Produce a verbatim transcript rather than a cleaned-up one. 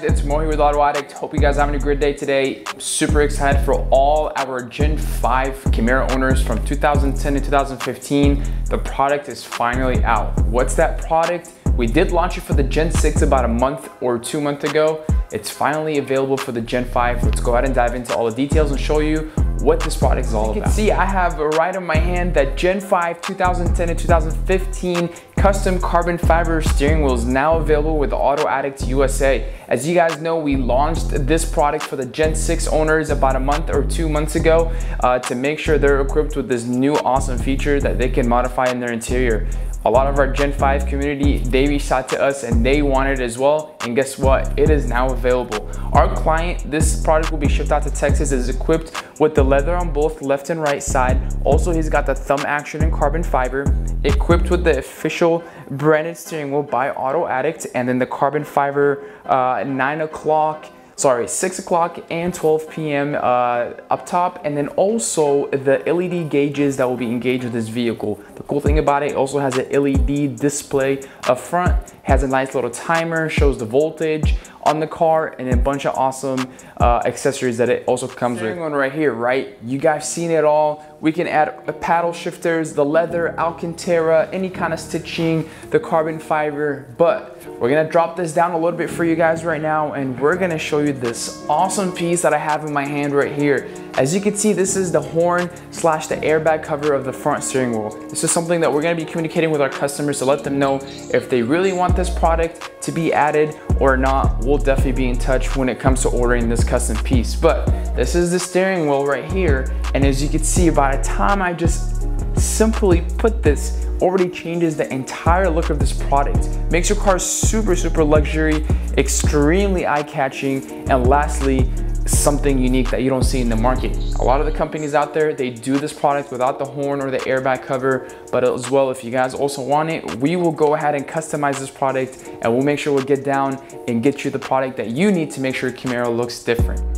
it's Mo here with Auto Addict. Hope you guys are having a great day today. I'm super excited for all our Gen five Camaro owners from two thousand ten to two thousand fifteen. The product is finally out. What's that product? We did launch it for the Gen six about a month or two months ago. It's finally available for the Gen five. Let's go ahead and dive into all the details and show you what this product is all about. You can see I have right on my hand that Gen five two thousand ten to two thousand fifteen custom carbon fiber steering wheel is now available with Auto Addict U S A. As you guys know, we launched this product for the Gen six owners about a month or two months ago uh, to make sure they're equipped with this new awesome feature that they can modify in their interior. A lot of our Gen five community, they reached out to us and they wanted it as well. And guess what? It is now available. Our client, this product will be shipped out to Texas, is equipped with the leather on both left and right side. Also, he's got the thumb action and carbon fiber, equipped with the official branded steering wheel by Auto Addict, and then the carbon fiber uh, nine o'clock, sorry, six o'clock and twelve P M uh, up top, and then also the L E D gauges that will be engaged with this vehicle. The cool thing about it, it also has an L E D display up front, has a nice little timer, shows the voltage on the car, and a bunch of awesome uh, accessories that it also comes with. One right here, right? You guys seen it all. We can add paddle shifters, the leather, Alcantara, any kind of stitching, the carbon fiber, but we're gonna drop this down a little bit for you guys right now, and we're gonna show you this awesome piece that I have in my hand right here. As you can see, this is the horn slash the airbag cover of the front steering wheel. This is something that we're gonna be communicating with our customers to let them know if they really want this product to be added or not. We'll definitely be in touch when it comes to ordering this custom piece. But this is the steering wheel right here, and as you can see, by the time I just simply put this, already changes the entire look of this product. Makes your car super, super luxury, extremely eye-catching, and lastly, something unique that you don't see in the market. A lot of the companies out there, they do this product without the horn or the airbag cover, but as well, if you guys also want it, we will go ahead and customize this product, and we'll make sure we'll get down and get you the product that you need to make sure your Camaro looks different.